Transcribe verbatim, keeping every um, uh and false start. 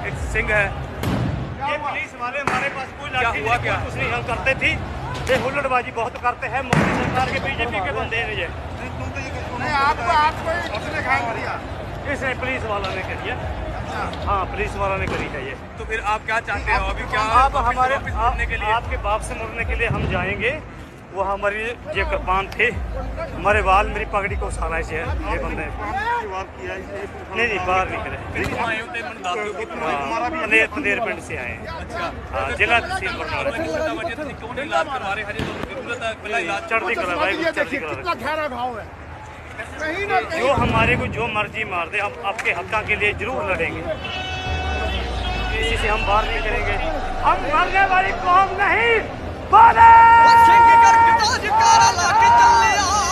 एक सिंह है। ये पुलिस वाले हमारे पास कोई लाठी हुआ क्या? कुछ नहीं हम करते थी, ये हुल्लड़बाजी बहुत करते हैं। मोदी सरकार के बीजेपी के बंदे हैं ये। नहीं आपको आपको उसने घायल किया, इसने पुलिस वाला ने करी है। हाँ पुलिस वाला ने करी है ये। तो फिर आप क्या चाहते हो अभी? क्या आप हमारे वापस आप, मुड़ने के लिए? आपके बाप से मुड़ने के लिए हम जाएंगे। वो हमारी ये कृपान थे, हमारे बाल मेरी पगड़ी को उछाला से है ये बंदे। नहीं नहीं बाहर निकले, कितों आए हो ते मैनूं दस दिओ कितों आए? पंदेर पंदेर पिंड से आए हैं। अच्छा, हाँ जिला तहसील बरनाला। वजह तुसीं क्यों नहीं इलाज करवा रहे? हजे तो जरूरत है पहला इलाज। चढ़ती कला भाई, चढ़ती कला। कितना गहरा घाव है, कहीं ना कहीं जो हमारे को जो मर्जी मार दे, हम आपके हक्का के लिए जरूर लड़ेंगे। किसी से हम बाहर नहीं करेंगे। हम मरने वाली कौम नहीं। बोले सिंह कर जकारा ला के चले आ